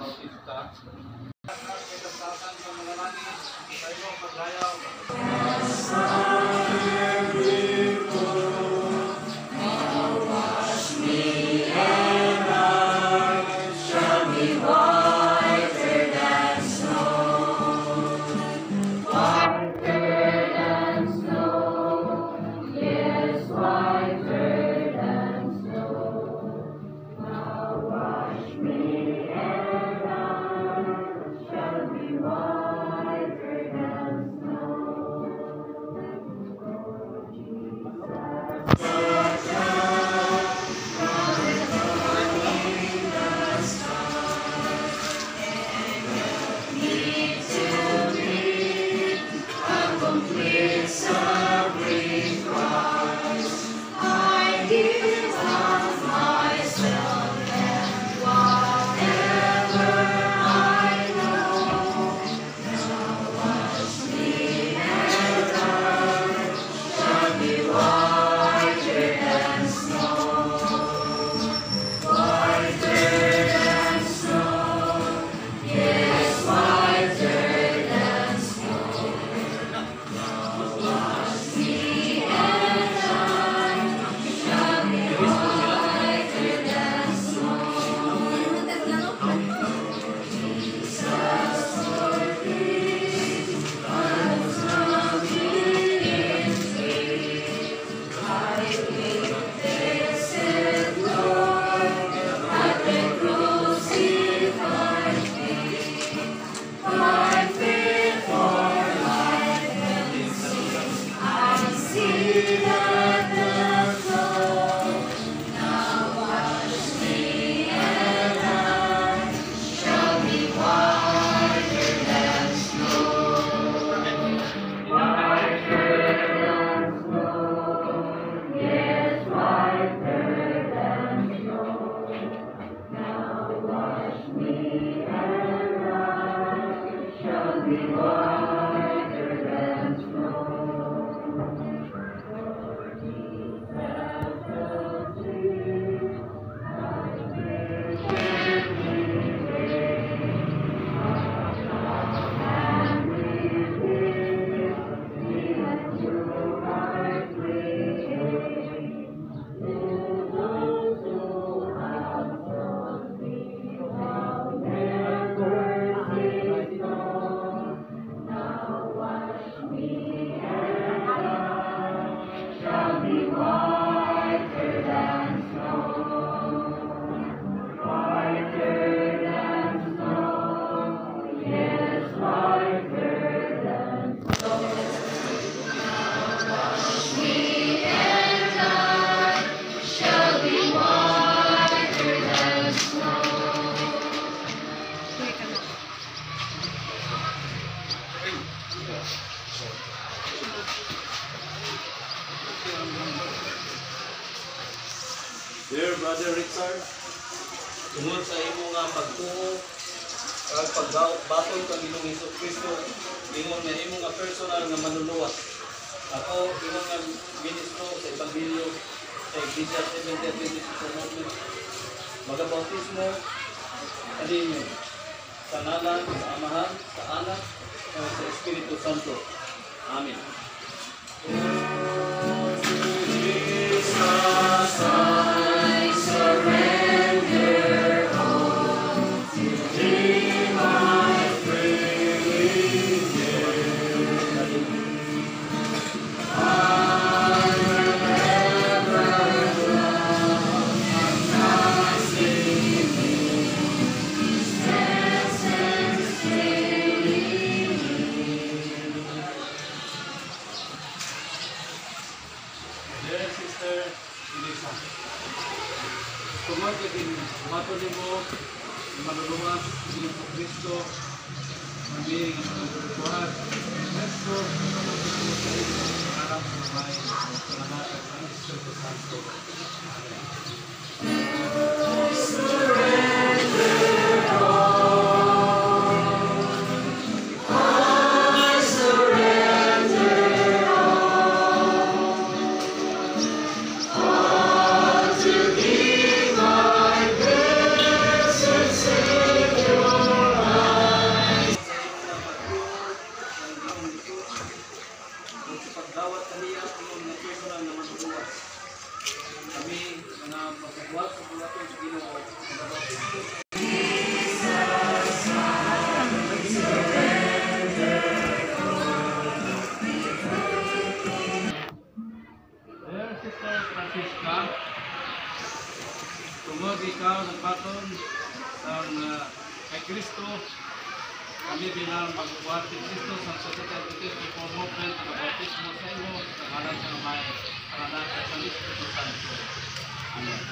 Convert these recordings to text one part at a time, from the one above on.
Bautista. Kasatan sa mga langit, tayo paglayaw. Dear Brother Richard, tungod sa imo nga pagtuo kag pagbatol kang Ginoong Hesukristo, ingon nga imo nga personal nga manluluwas. Ako ingon nga ministro sa Ebanghelyo sa Iglesia Seventh-day Adventist Movement. Magabautismo kaninyo sa ngalan sa Amahan, sa Anak, ug sa Espiritu Santo. Amen. Tungod kay matuloy mo maluluwas ni Kristo maging buhat Kristo harap sa bahay sa lahat ng Espiritu Santo. To thee, my blessed Savior. kay Kristo, kami bilang magbuhat ni Kristo sa Society of People Movement na bautismo sa inyo sa ngalan ng may anak at sa Espiritu Santo. Amen.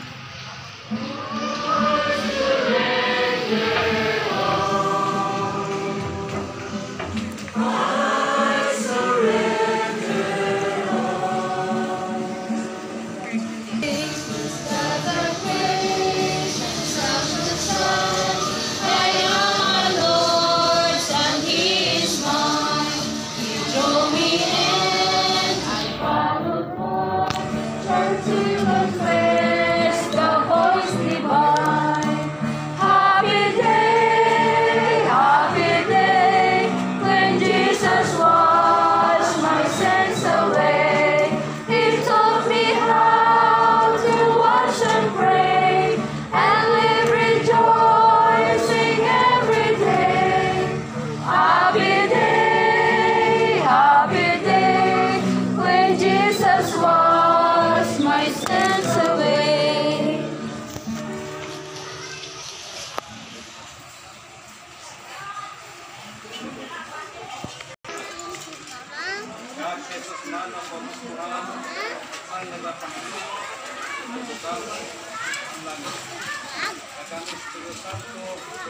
Jesus man ang pamumuhan ang nagapangit ang bukal ang langit. At ang Espiritu Santo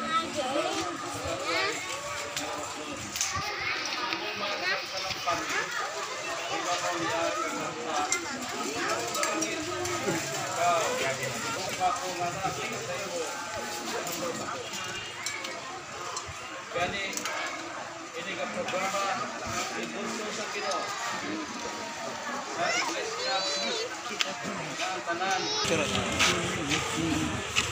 ang mga kalampan ibabaw niya ang lahat. Sa langit, ikaw, kung ako nga natin sa iyo, gani, ini ka programa ibulso sa Ginoo sa Iglesia ng Tanan.